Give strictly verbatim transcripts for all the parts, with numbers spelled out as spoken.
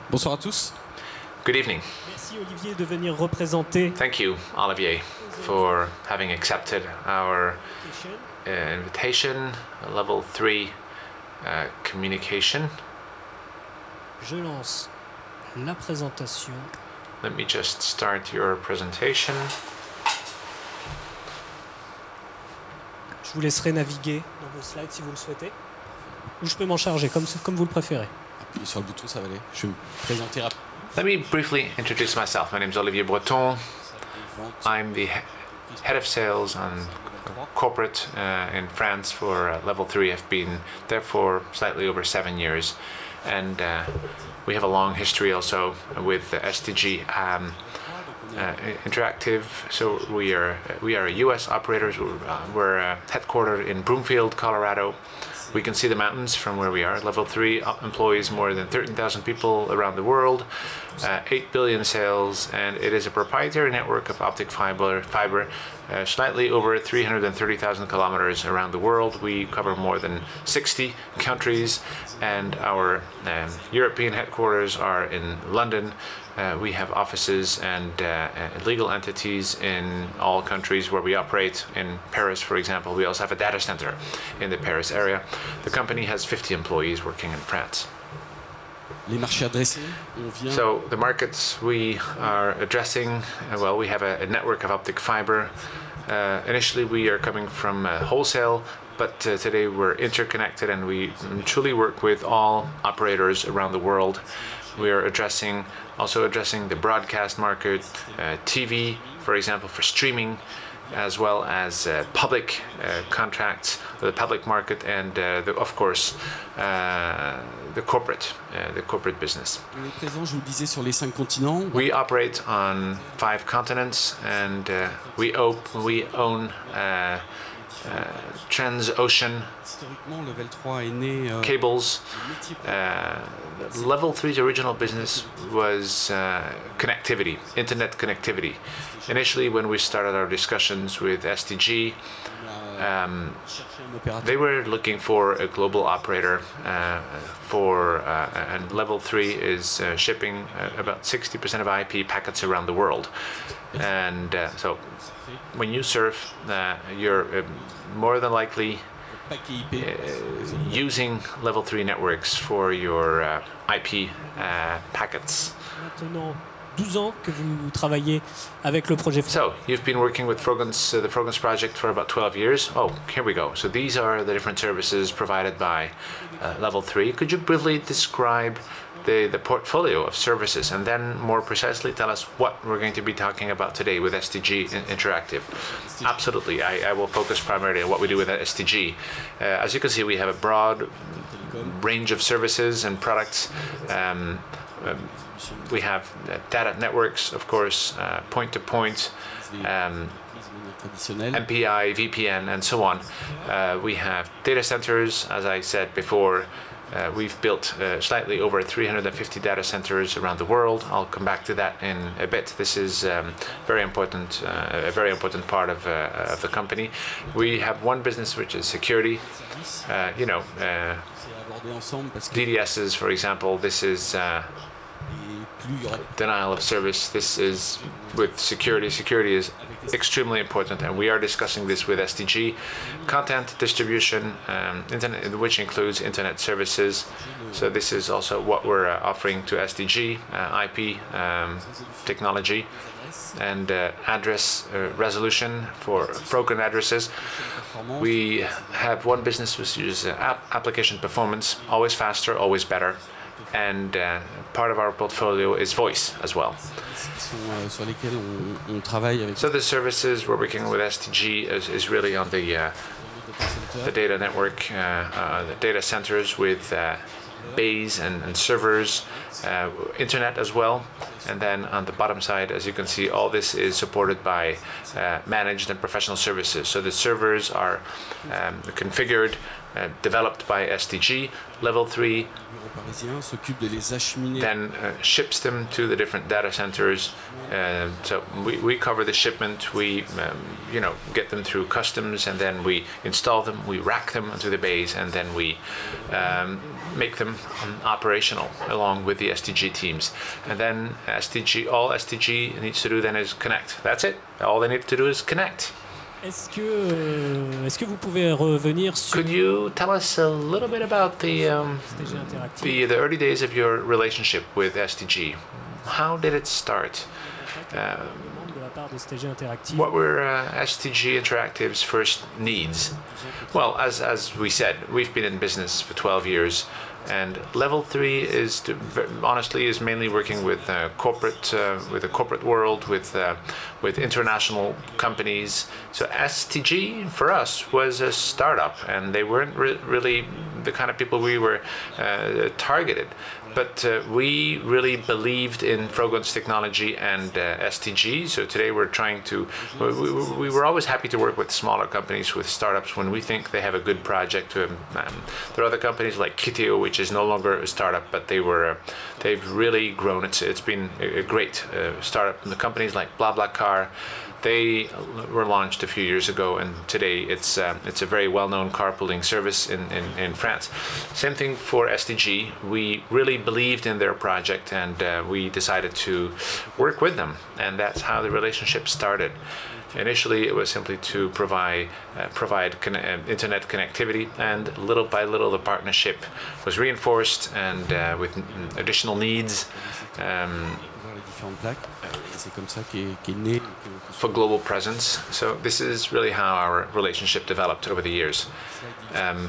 Bonsoir à tous. Good evening. Merci Olivier de venir représenter Thank you, Olivier, for having accepted our uh, invitation, level three uh, communication. Je lance la présentation. Let me just start your presentation. Je vous laisserai naviguer dans vos slides si vous le souhaitez. Ou je peux m'en charger, comme, comme vous le préférez. Appuyez sur le bouton, ça va aller. Je vais me présenter rapidement. Let me briefly introduce myself. My name is Olivier Breton. I'm the he head of sales and corporate uh, in France for uh, level three. I've been there for slightly over seven years. And uh, we have a long history also with uh, S T G um, uh, Interactive. So we are we are a U S operators. We're, uh, we're uh, headquartered in Broomfield, Colorado. We can see the mountains from where we are. Level three employs more than thirteen thousand people around the world, uh, eight billion sales, and it is a proprietary network of optic fiber, fiber uh, slightly over three hundred thirty thousand kilometers around the world. We cover more than sixty countries, and our um, European headquarters are in London. Uh, we have offices and uh, legal entities in all countries where we operate. In Paris, for example, we also have a data center in the Paris area. The company has fifty employees working in France. Les marchés adressés, on vient... So the markets we are addressing, uh, well, we have a, a network of optic fiber. Uh, initially, we are coming from uh, wholesale, but uh, today we're interconnected and we truly work with all operators around the world. We are addressing, also addressing the broadcast market, uh, T V, for example, for streaming, as well as uh, public uh, contracts, the public market, and uh, the, of course uh, the corporate, uh, the corporate business. On est présent, je vous le disais, sur les cinq continents. We operate on five continents, and uh, we, op we own uh, uh, Transocean Historiquement, Level trois est né... Euh, cables. Uh, Level three's original business was uh, connectivity, internet connectivity. Initially, when we started our discussions with S T G, um, they were looking for a global operator uh, for, uh, and Level three is uh, shipping uh, about sixty percent of I P packets around the world. And uh, so when you surf, uh, you're uh, more than likely Uh, using level three networks for your uh, I P uh, packets. Maintenant douze ans que vous travaillez avec le projet. So, you've been working with Frogans, uh, the Frogans project for about twelve years. Oh, here we go. So these are the different services provided by uh, level three. Could you briefly describe the, the portfolio of services and then more precisely tell us what we're going to be talking about today with S T G Interactive? Absolutely, I, I will focus primarily on what we do with S T G. Uh, as you can see, we have a broad range of services and products. Um, um, we have uh, data networks, of course, uh, point-to-point, um, M P I, V P N, and so on. Uh, we have data centers, as I said before. Uh, we've built uh, slightly over three hundred fifty data centers around the world. I'll come back to that in a bit. This is um, very important, uh, a very important part of, uh, of the company. We have one business which is security. Uh, you know, uh, D D Ss, for example. This is uh, denial of service. This is with security. Security is extremely important, and we are discussing this with S T G. Content distribution, um, internet, which includes internet services. So this is also what we're uh, offering to S T G, uh, I P um, technology, and uh, address uh, resolution for broken addresses. We have one business which is uh, app application performance, always faster, always better. And uh, part of our portfolio is voice as well. So the services we're working with S T G is, is really on the uh, the data network, uh, uh, the data centers with uh, bays and, and servers, uh, internet as well. And then on the bottom side, as you can see, all this is supported by uh, managed and professional services. So the servers are um, configured uh, developed by S T G. Level three then uh, ships them to the different data centers. Uh, so we, we cover the shipment, we um, you know, get them through customs, and then we install them, we rack them onto the bays, and then we um, make them um, operational along with the S T G teams. And then S T G, all S T G needs to do then is connect. That's it. All they need to do is connect. Est-ce que, euh, est-ce que vous pouvez revenir sur Could you tell us a little bit about the, um, the, the early days of your relationship with S T G? How did it start? Uh, what were uh, S T G Interactive's first needs? Well, as, as we said, we've been in business for twelve years. And Level three is, to, honestly, is mainly working with uh, corporate, uh, with the corporate world, with uh, with international companies. So S T G for us was a startup, and they weren't re really the kind of people we were uh, targeted. But uh, we really believed in Frogun's technology and uh, S T G. So today we're trying to, we, we, we were always happy to work with smaller companies, with startups, when we think they have a good project. Um, there are other companies like Kiteo, which is no longer a startup, but they were, uh, they've really grown. It's, it's been a great uh, startup. And the companies like BlaBlaCar, they were launched a few years ago, and today it's uh, it's a very well-known carpooling service in, in, in France. Same thing for S T G. We really believed in their project, and uh, we decided to work with them, and that's how the relationship started. Initially, it was simply to provide uh, provide con uh, internet connectivity, and little by little, the partnership was reinforced, and uh, with additional needs. Um, for global presence. So this is really how our relationship developed over the years. Um,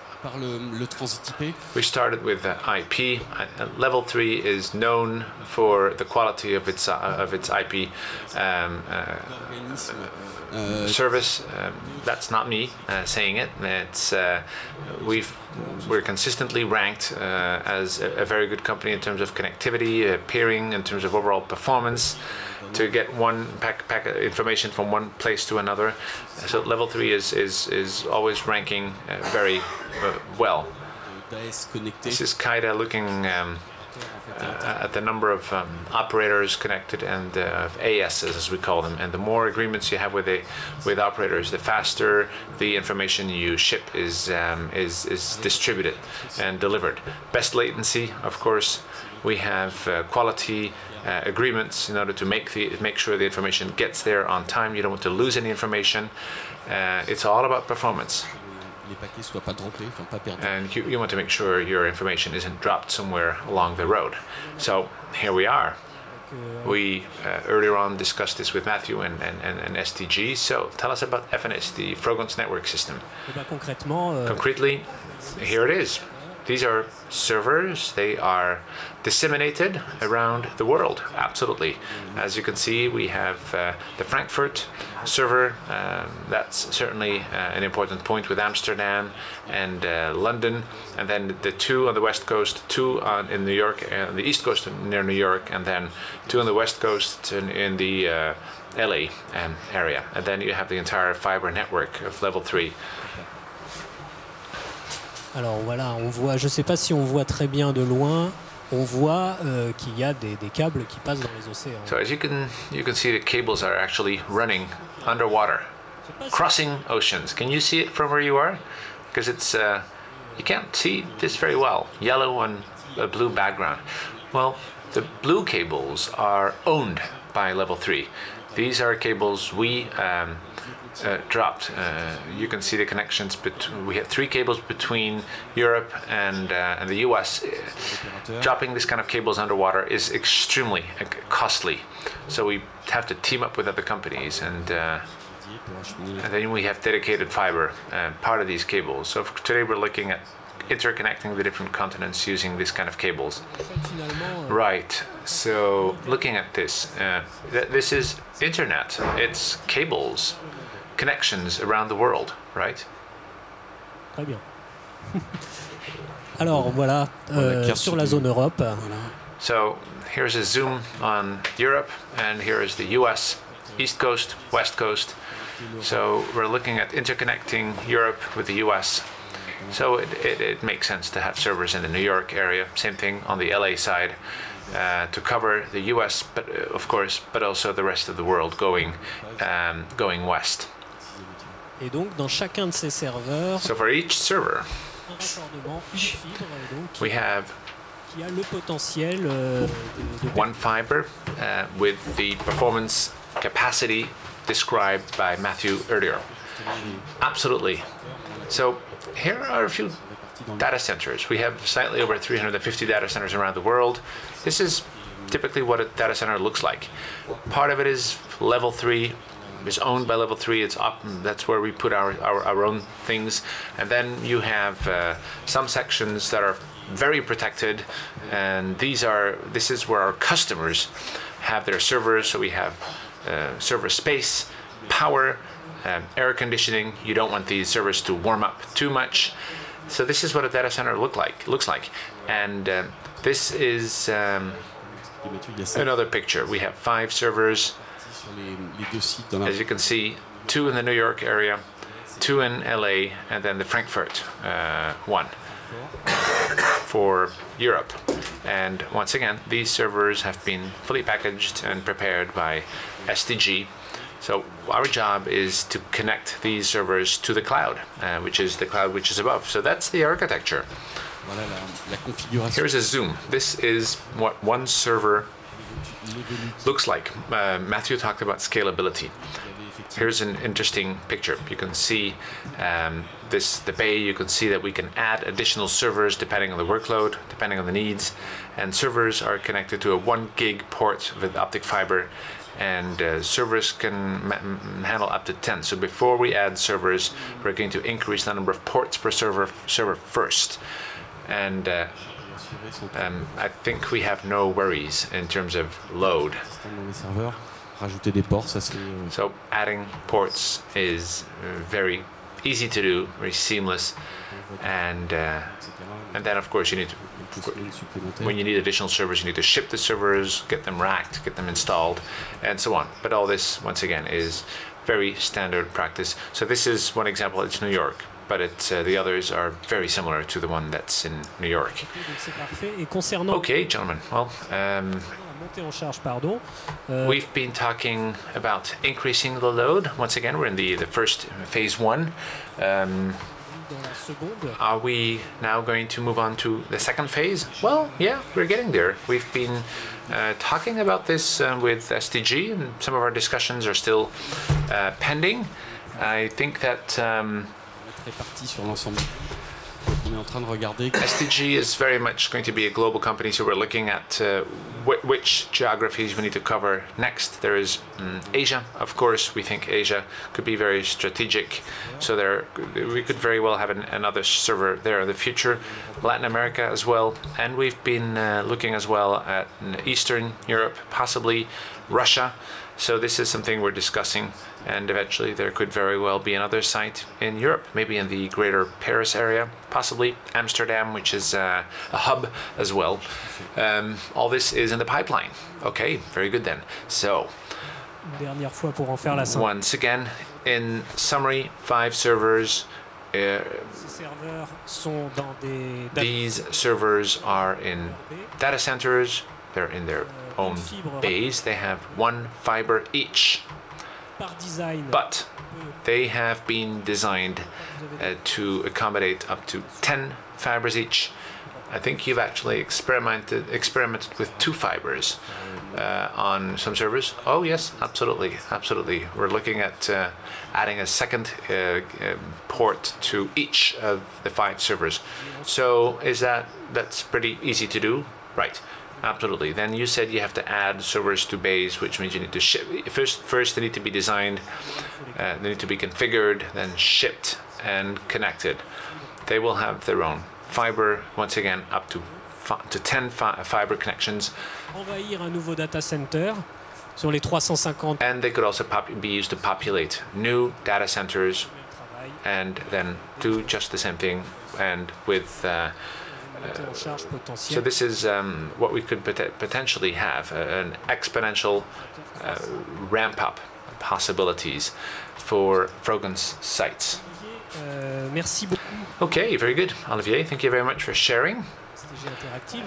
we started with uh, I P. Uh, Level three is known for the quality of its uh, of its I P um, uh, uh, service. Um, that's not me uh, saying it. It's uh, we've we're consistently ranked uh, as a, a very good company in terms of connectivity, uh, peering, in terms of overall performance, to get one pack, pack information from one place to another. So Level three is is is always ranking uh, very uh, well. This is Kaida looking um, uh, at the number of um, operators connected, and uh, A Ss, as we call them. And the more agreements you have with a with operators, the faster the information you ship is um, is is distributed and delivered. Best latency, of course. We have uh, quality uh, agreements in order to make the make sure the information gets there on time. You don't want to lose any information. Uh, it's all about performance. And you, you want to make sure your information isn't dropped somewhere along the road. So here we are. We uh, earlier on discussed this with Matthew and, and, and, and S T G. So tell us about F N S, the Frogun's network system. Concretely, here it is. These are servers. They are disseminated around the world, absolutely. As you can see, we have uh, the Frankfurt server. Um, that's certainly uh, an important point, with Amsterdam and uh, London. And then the two on the west coast, two on, in New York, uh, on the east coast near New York, and then two on the west coast in, in the uh, L A um, area. And then you have the entire fiber network of Level three. Alors voilà, on voit, je ne sais pas si on voit très bien de loin, on voit euh, qu'il y a des, des câbles qui passent dans les océans. So as you can, you can see, the cables are actually running underwater, crossing oceans. Can you see it from where you are? Because it's, uh, you can't see this very well, yellow on a blue background. Well, the blue cables are owned by Level three. These are cables we um, Uh, dropped. Uh, you can see the connections between. We have three cables between Europe and uh, and the U S. Dropping this kind of cables underwater is extremely uh, costly, so we have to team up with other companies, and, uh, and then we have dedicated fiber uh, part of these cables. So today we're looking at interconnecting the different continents using this kind of cables. Right, so looking at this, uh, th this is internet. It's cables, connections around the world, right? Très bien. Alors voilà, euh, sur la zone Europe. So here's a zoom on Europe, and here is the U S, East Coast, West Coast. So we're looking at interconnecting Europe with the U S. So it, it, it makes sense to have servers in the New York area. Same thing on the L A side, uh, to cover the U S, but uh, of course, but also the rest of the world going um, going west. Et donc dans chacun de ces serveurs, So for each server, un raccordement, une fibre, et donc, we have qui a le potentiel euh, de, de one fiber uh, with the performance capacity described by Matthew earlier. Absolutely. So here are a few data centers. We have slightly over three hundred fifty data centers around the world. This is typically what a data center looks like. Part of it is level three, is owned by level three. It's up, that's where we put our, our, our own things. And then you have uh, some sections that are very protected, and these are this is where our customers have their servers. So we have uh, server space, power, um, air conditioning. You don't want these servers to warm up too much. So this is what a data center look like looks like, and uh, this is um, another picture. We have five servers, as you can see, two in the New York area, two in L A, and then the Frankfurt uh, one for Europe. And once again, these servers have been fully packaged and prepared by S T G. So our job is to connect these servers to the cloud, uh, which is the cloud which is above. So that's the architecture. Here's a zoom. This is what one server looks like. Uh, Matthew talked about scalability. Here's an interesting picture. You can see um, this the bay. You can see that we can add additional servers depending on the workload, depending on the needs. And servers are connected to a one gig port with optic fiber, and uh, servers can handle up to ten. So before we add servers, we're going to increase the number of ports per server server first. And uh, um, I think we have no worries in terms of load. So adding ports is very easy to do, very seamless, and uh, and then of course you need to, when you need additional servers, you need to ship the servers, get them racked, get them installed, and so on. But all this, once again, is very standard practice. So this is one example. It's New York, but it's, uh, the others are very similar to the one that's in New York. Okay, gentlemen. Well. Um, We've been talking about increasing the load. Once again, we're in the, the first phase one. Um, are we now going to move on to the second phase? Well, yeah, we're getting there. We've been uh, talking about this uh, with S T G, and some of our discussions are still uh, pending. I think that um, S T G is very much going to be a global company, so we're looking at uh, wh which geographies we need to cover next. There is um, Asia, of course. We think Asia could be very strategic, so there we could very well have an, another server there in the future. Latin America as well, and we've been uh, looking as well at Eastern Europe, possibly Russia. So this is something we're discussing, and eventually there could very well be another site in Europe, maybe in the greater Paris area, possibly Amsterdam, which is uh, a hub as well. Um, all this is in the pipeline. Okay, very good then. So, once again, in summary, five servers. Uh, these servers are in data centers. They're in their own bays. They have one fiber each, but they have been designed uh, to accommodate up to ten fibers each. I think you've actually experimented experimented with two fibers uh, on some servers. Oh yes, absolutely, absolutely. We're looking at uh, adding a second uh, uh, port to each of the five servers. So is that that's pretty easy to do, right? Absolutely. Then you said you have to add servers to bays, which means you need to ship. First, first they need to be designed, uh, they need to be configured, then shipped and connected. They will have their own fiber, once again, up to to ten fi fiber connections. Envahir un nouveau data center sur les trois cent cinquante. And they could also pop be used to populate new data centers, and then do just the same thing, and with. Uh, Uh, so this is um, what we could pot potentially have, uh, an exponential uh, ramp-up possibilities for Froggen's sites. Euh, merci beaucoup. Okay, very good. Olivier, thank you very much for sharing. S T G Interactive.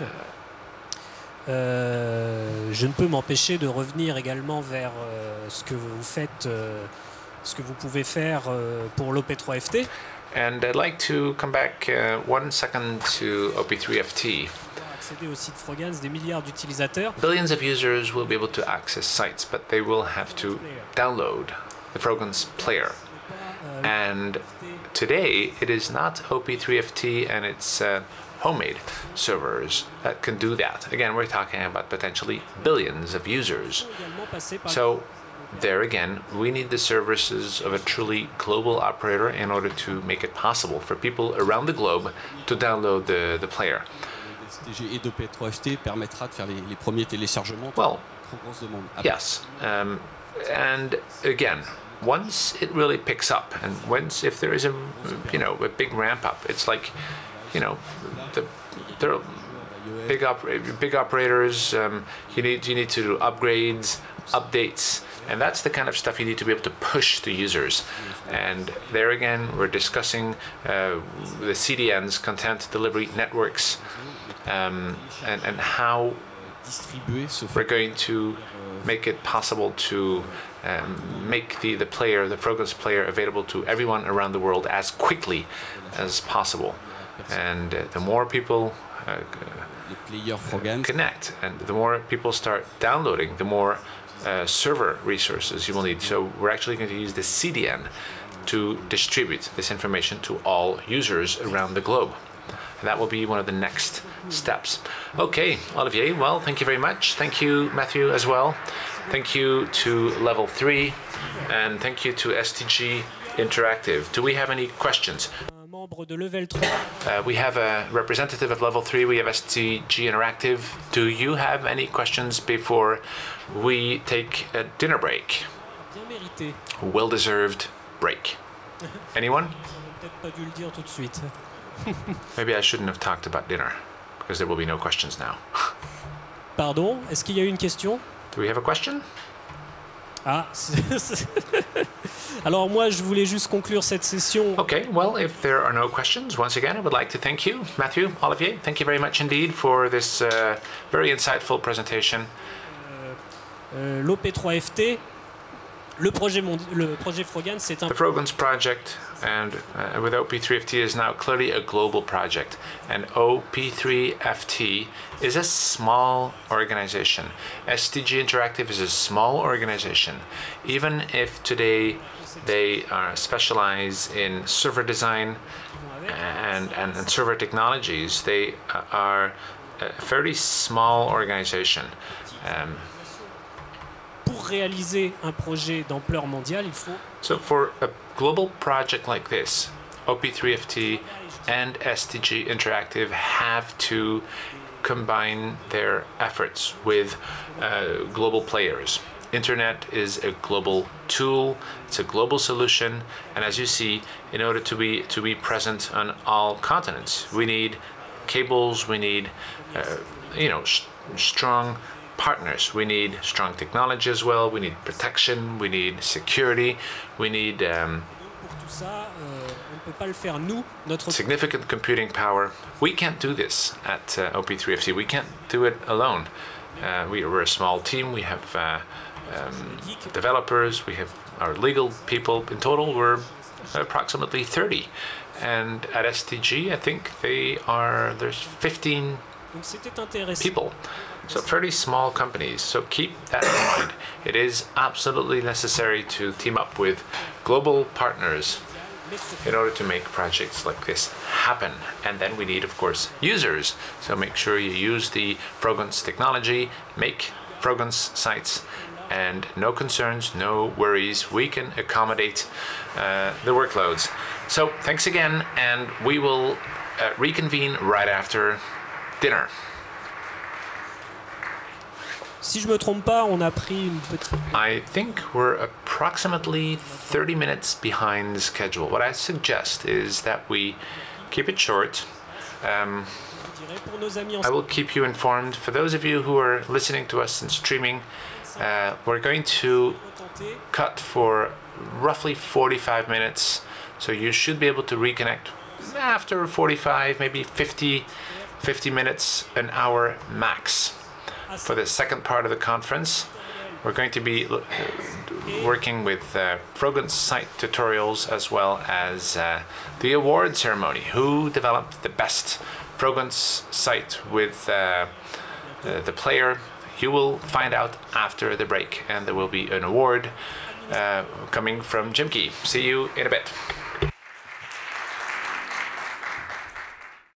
Euh, je ne peux m'empêcher de revenir également vers euh, ce que vous faites, euh, ce que vous pouvez faire euh, pour l'O P trois F T. And I'd like to come back uh, one second to O P three F T. Accéder au site Frogans, des milliards d'utilisateurs. Billions of users will be able to access sites, but they will have to download the Frogans player. And today it is not O P three F T and its uh, homemade servers that can do that. Again, we're talking about potentially billions of users. So there again, we need the services of a truly global operator in order to make it possible for people around the globe to download the, the player. S T G et d'O P trois F T permettra de faire les, les premiers téléchargements. Well, trop grosse demande. yes. Um, and again, once it really picks up, and once if there is a you know a big ramp up, it's like you know the there are big op big operators. Um, you need you need to do upgrades, updates, and that's the kind of stuff you need to be able to push to users. And there again, we're discussing uh, the C D Ns, content delivery networks, um, and and how we're going to make it possible to um, make the, the player, the Frogans player, available to everyone around the world as quickly as possible. And uh, the more people uh, connect, and the more people start downloading, the more uh, server resources you will need. So we're actually going to use the C D N to distribute this information to all users around the globe. And that will be one of the next steps. Okay, Olivier, well, thank you very much. Thank you, Matthew, as well. Thank you to Level three, and thank you to S T G Interactive. Do we have any questions? Uh, we have a representative of Level three, we have S T G Interactive. Do you have any questions before we take a dinner break? Well-deserved break. Anyone? Maybe I shouldn't have talked about dinner, because there will be no questions now. Pardon, est-ce qu'il y a une question? Do we have a question? Ah, alors moi je voulais juste conclure cette session. Okay, well, if there are no questions, once again I would like to thank you, Matthew, Olivier. Thank you very much indeed for this uh, very insightful presentation. Euh, euh, L'O P trois F T, le projet, le projet Frogans, c'est un... The Frogans project, and uh, with O P three F T, is now clearly a global project. And O P three F T is a small organization. S T G Interactive is a small organization. Even if today they uh, specialize in server design and, and, and server technologies, they uh, are a fairly small organization. Um, Pour réaliser un projet d'ampleur mondiale, il faut... So for a global project like this, O P three F T and S T G Interactive have to combine their efforts with uh, global players. Internet is a global tool, it's a global solution, and as you see, in order to be to be present on all continents, we need cables, we need uh, you know sh strong partners. We need strong technology as well. We need protection. We need security. We need um, significant computing power. We can't do this at uh, O P three F T. We can't do it alone. Uh, we, we're a small team. We have uh, um, developers. We have our legal people. In total, we're approximately thirty. And at S T G, I think they are there's fifteen people. So fairly small companies, so keep that in mind. It is absolutely necessary to team up with global partners in order to make projects like this happen. And then we need, of course, users. So make sure you use the Frogans technology, make Frogans sites, and no concerns, no worries. We can accommodate uh, the workloads. So thanks again, and we will uh, reconvene right after dinner. Si je me trompe pas, on a pris une petite... I think we're approximately thirty minutes behind schedule. What I suggest is that we keep it short. Um, I will keep you informed. For those of you who are listening to us and streaming, uh, we're going to cut for roughly forty-five minutes So you should be able to reconnect after forty-five, maybe fifty, fifty minutes, an hour max. For the second part of the conference, we're going to be uh, working with uh, Frogance site tutorials as well as uh, the award ceremony. Who developed the best Frogance site with uh, uh, the player? You will find out after the break, and there will be an award uh, coming from Jim Key. See you in a bit.